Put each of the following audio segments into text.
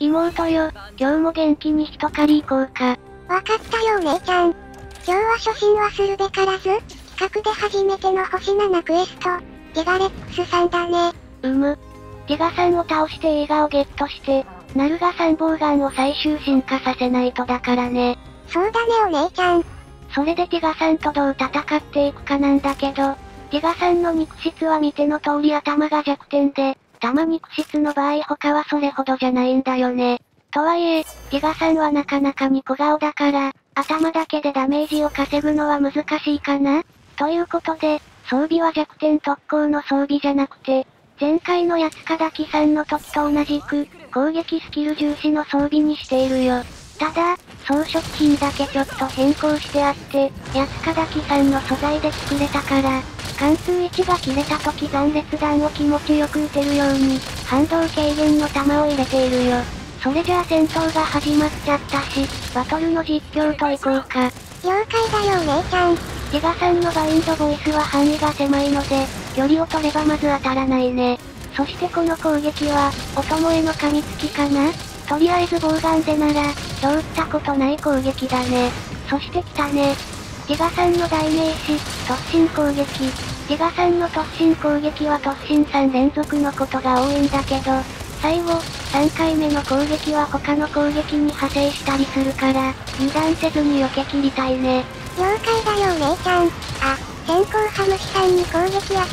妹よ、今日も元気に一狩り行こうか。 わかったよお姉ちゃん。今日は初心忘るべからず、企画で初めての星7クエスト、ギガレックスさんだね。 ティガさんを倒して映画をゲットして、ナルガ参謀眼を最終進化させないとだからね。 そうだねお姉ちゃん。 それでティガさんとどう戦っていくかなんだけど、ティガさんの肉質は見ての通り頭が弱点で、玉肉質の場合他はそれほどじゃないんだよね。とはいえ、ティガさんはなかなかに小顔だから、頭だけでダメージを稼ぐのは難しいかな？ということで、装備は弱点特攻の装備じゃなくて、前回の八塚滝さんの時と同じく、攻撃スキル重視の装備にしているよ。ただ、装飾品だけちょっと変更してあって、八塚滝さんの素材で作れたから、貫通位置が切れた時残裂弾を気持ちよく撃てるように、反動軽減の弾を入れているよ。それじゃあ戦闘が始まっちゃったし、バトルの実況と行こうか。 了解だよお姉ちゃん。 ティガさんのバインドボイスは範囲が狭いので、距離を取ればまず当たらないね。そしてこの攻撃は、お供への噛みつきかな？とりあえずボウガンでなら、どう撃ったことない攻撃だね。そして来たね。ティガさんの代名詞、突進攻撃。ティガさんの突進攻撃は突進3連続のことが多いんだけど、最後、3回目の攻撃は他の攻撃に派生したりするから、油断せずに避け切りたいね。 了解だよお姉ちゃん。あ、先行ハムシさんに攻撃当てちゃった。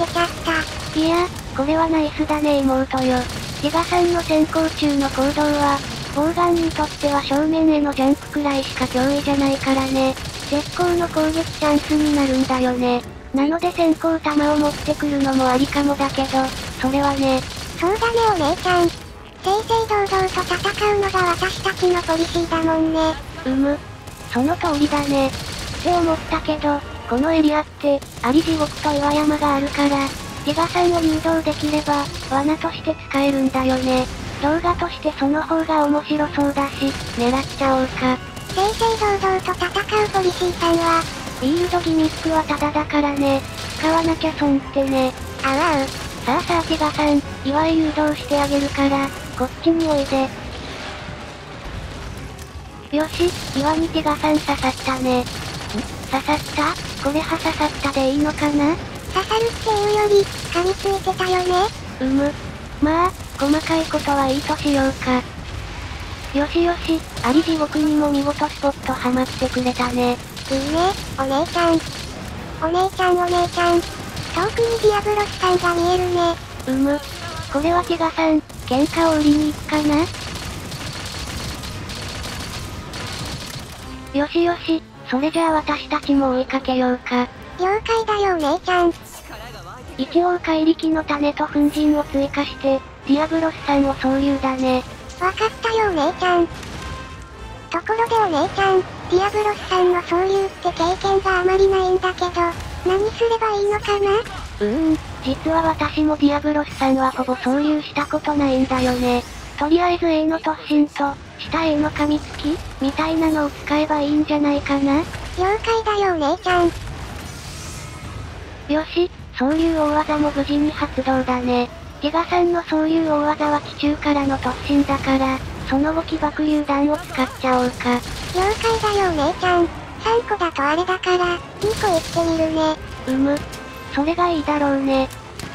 いや、これはナイスだね妹よ。ティガさんの先行中の行動は、ボウガンにとっては正面へのジャンプくらいしか脅威じゃないからね。絶好の攻撃チャンスになるんだよね。なので先行弾を持ってくるのもありかもだけど、それはね。 そうだねお姉ちゃん。正々堂々と戦うのが私たちのポリシーだもんね。 その通りだね。って思ったけど、このエリアって、アリ地獄と岩山があるから、ティガさんを誘導できれば、罠として使えるんだよね。動画としてその方が面白そうだし、狙っちゃおうか。 正々堂々と戦うポリシーさんは、 フィールドギミックはタダだからね。使わなきゃ損ってね。 あうあう。 さあさあティガさん、岩へ誘導してあげるから、こっちにおいで。よし、岩にティガさん刺さったね。刺さった？これは刺さったでいいのかな？ 刺さるっていうより、噛みついてたよね。 まあ、細かいことはいいとしようか。よしよし、アリ地獄にも見事スポットハマってくれたね。 いいね、お姉ちゃん。お姉ちゃんお姉ちゃん。遠くにディアブロスさんが見えるね。 これはティガさん、喧嘩を売りに行くかな？よしよし、それじゃあ私たちも追いかけようか。 了解だよお姉ちゃん。 一応怪力の種と粉塵を追加して、ディアブロスさんを総流だね。 わかったよお姉ちゃん。ところでお姉ちゃん、ディアブロスさんの総流って経験があまりないんだけど、何すればいいのかな？ 実は私もディアブロスさんはほぼ総流したことないんだよね。とりあえず A の突進と、下 A の噛みつきみたいなのを使えばいいんじゃないかな？ 了解だよお姉ちゃん。 よし、総流大技も無事に発動だね。ティガさんの総流大技は地中からの突進だから、その後起爆榴弾を使っちゃおうか。 了解だよお姉ちゃん。3個だとあれだから、2個行ってみるね。 それがいいだろうね。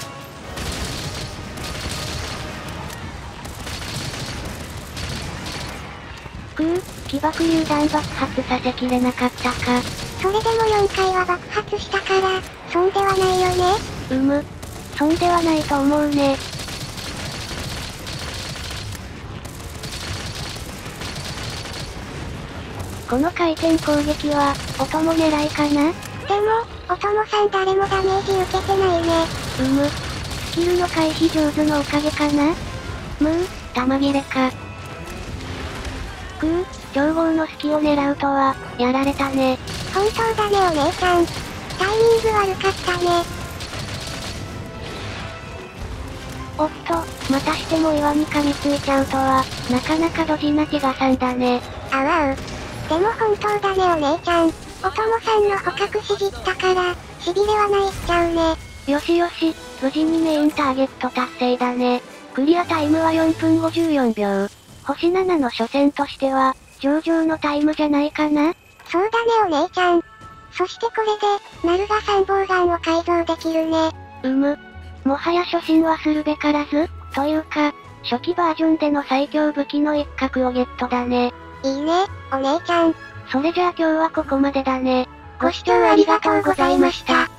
起爆榴弾爆発させきれなかったか。 それでも4回は爆発したから、損ではないよね。 損ではないと思うね。この回転攻撃は、お供狙いかな？ でも、お供さん誰もダメージ受けてないね。 スキルの回避上手のおかげかな？弾切れか。強豪の隙を狙うとは、やられたね。 本当だねお姉ちゃん。タイミング悪かったね。 おっと、またしても岩に噛みついちゃうとは、なかなかドジなティガさんだね。 あうあう。でも本当だねお姉ちゃん。お供さんの捕獲しじったから、しびれはないっちゃうね。 よしよし、無事にメインターゲット達成だね。クリアタイムは4分54秒。 星7の初戦としては、上々のタイムじゃないかな？ そうだねお姉ちゃん。そしてこれで、ナルガ参謀眼を改造できるね。 もはや初心はするべからず、というか、初期バージョンでの最強武器の一角をゲットだね。 いいね、お姉ちゃん。 それじゃあ今日はここまでだね。 ご視聴ありがとうございました。